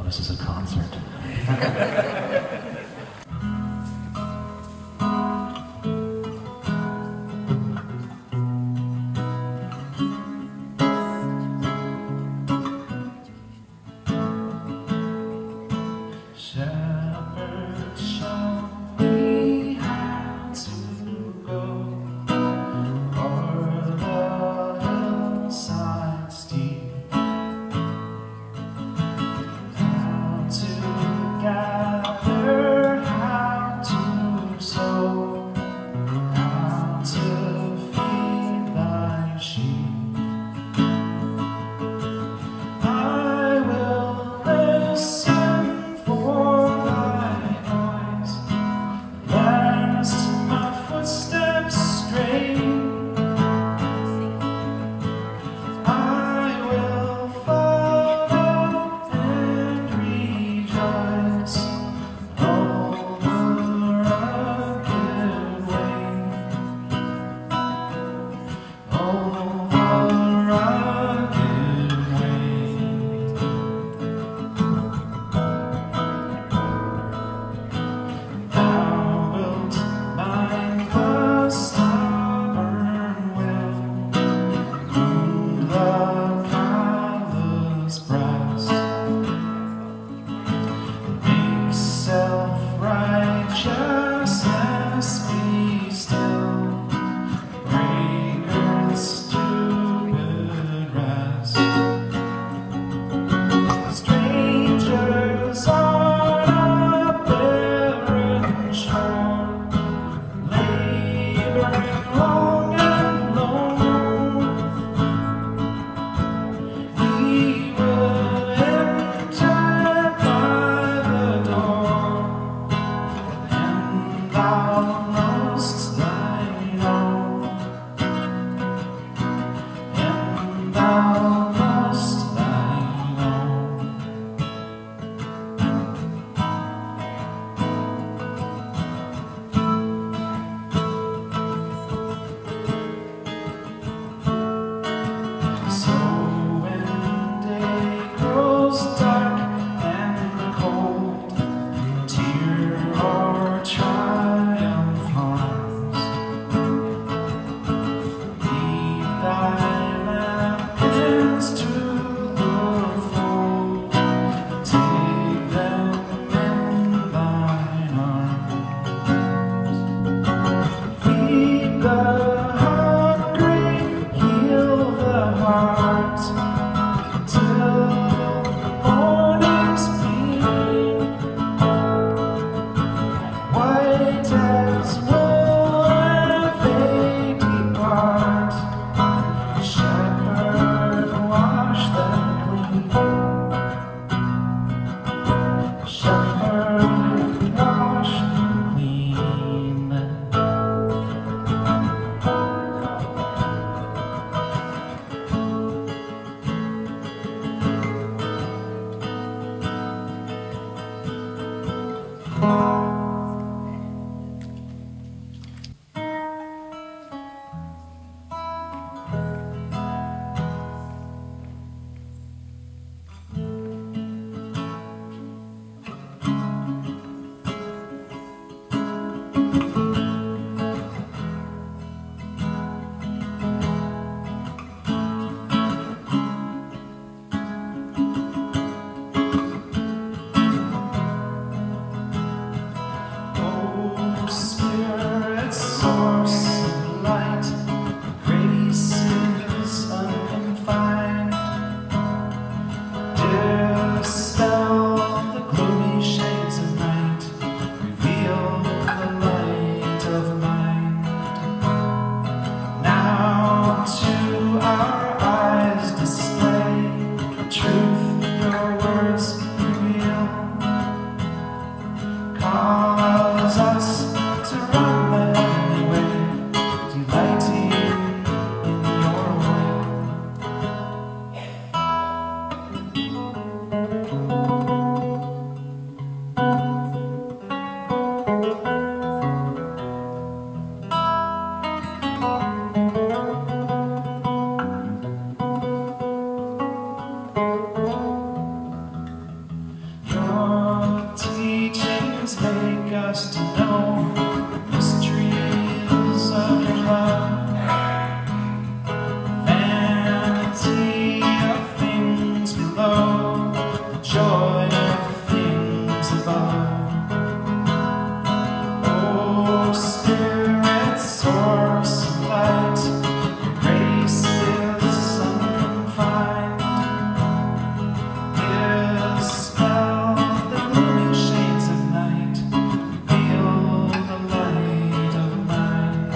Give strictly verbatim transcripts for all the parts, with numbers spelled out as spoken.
this is a concert. know the joy of things above. Oh, Spirit, source of light, your grace is unconfined. Dispel the gloomy shades of night, reveal the light of mine.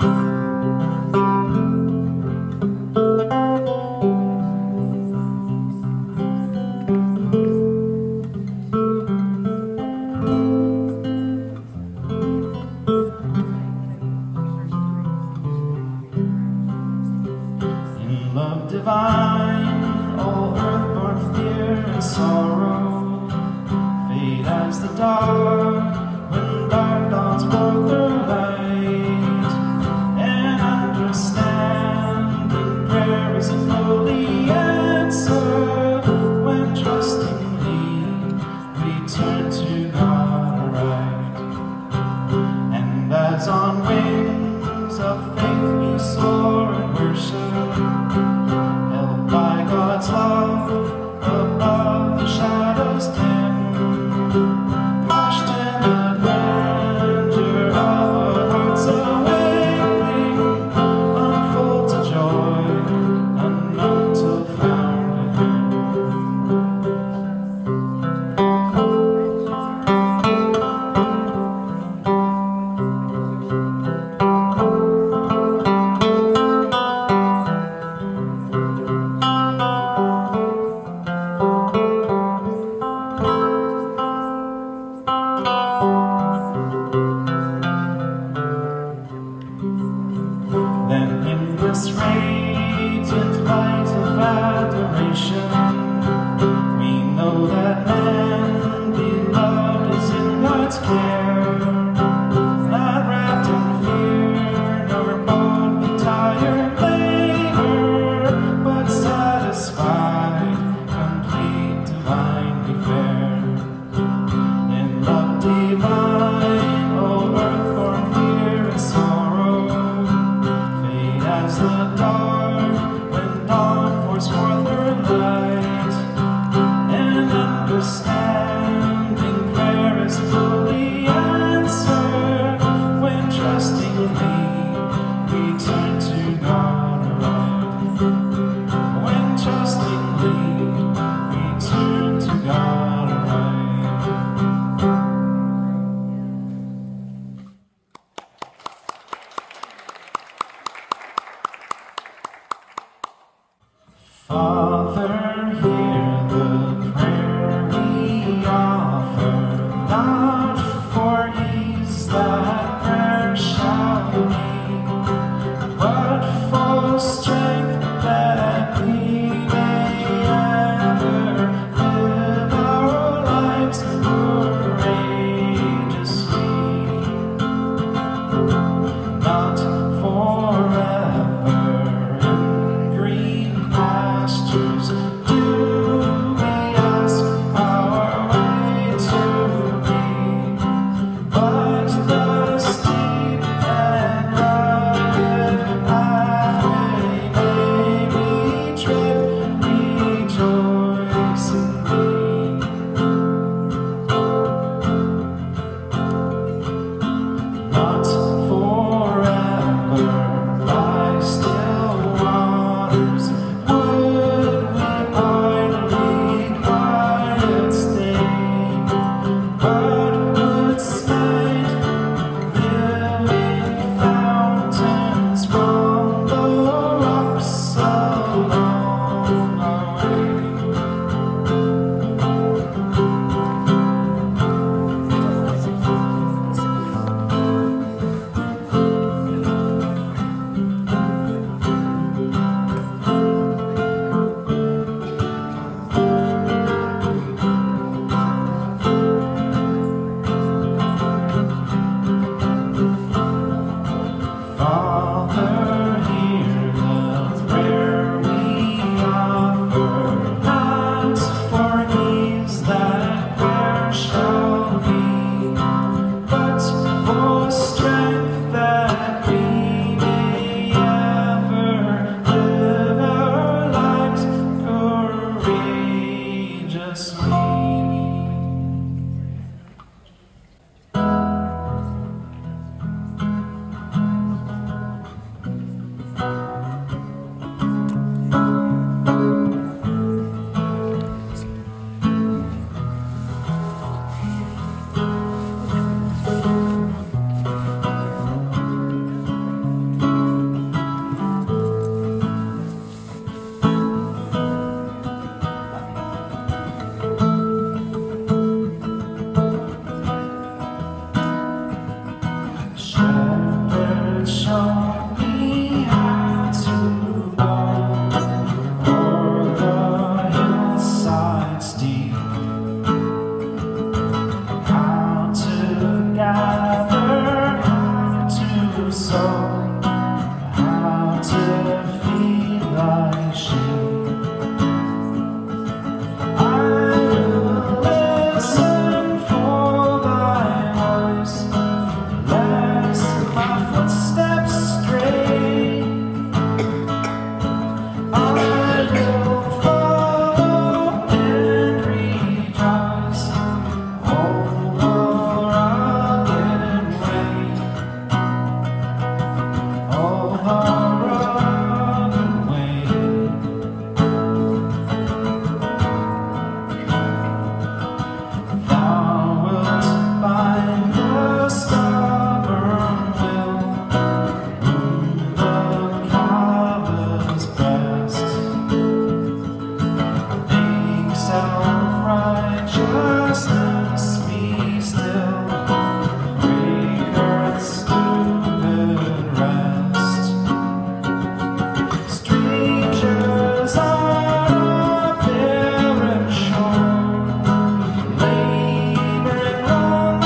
Divine, all earth-born fear and sorrow fade as the dark, when dark dawns forth their light, and understanding prayer is a holy answer, when trustingly we turn to God aright. And as on wings of faith we soar and worship, by God's love, above the shadows dim, washed in the grandeur of our hearts awakening, unfold to joy, unknown till found within. Then in this radiant light of adoration, we know that man beloved is in God's care, not wrapped in fear, nor bound with tired labor, but satisfied, complete, divinely fair. In love divine, oh earth-born fear and sorrow, as the dark, when dawn pours forth her light, and understanding prayer is fully answered, when trustingly we turn to God aright. When trustingly we turn to God aright. Father, hear the prayer we offer, not for ease that prayer shall be, but for strength that we may ever live our lives courageously, not forever in green pastures do we ask our way to be, but the steep and rugged pathway may we tread, rejoicing thee. Not forever by still waters would we idly quiet stay, but would smite living fountains from the rocks along our way. Father, hear the prayer we offer, not for ease that prayer shall be, but for strength that we may ever live our lives courageously. how to feed thy sheep. I will listen for thy voice, lest my footsteps stray. I will follow and rejoice all the rugged way, all the rugged way. Thou wilt bind the stubborn will, wound the callous breast, make self-righteousness be still, break earth's stupid rest. Strangers on a barren shore, laboring long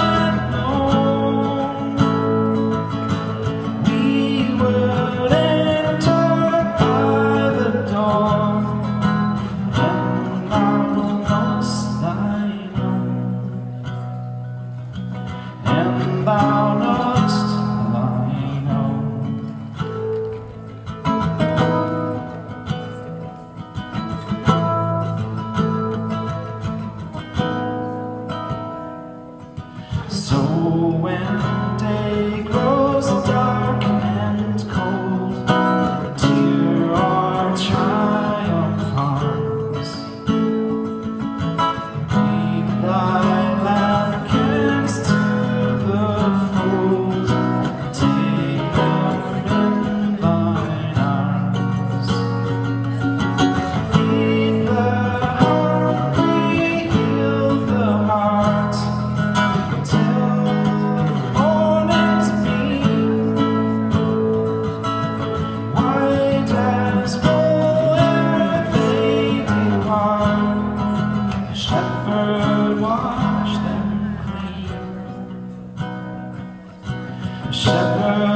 unknown, we would enter by the door, and thou knowest thine own, and thou knowest thine own. So when day grows dark and cold, dear our triumph arms, lead thy lambkins to the fold, take them in thine arms. Feed the hungry, heal the heart, till morning's beam, white as wool ere they depart. Shepherd, wash them clean. Shepherd,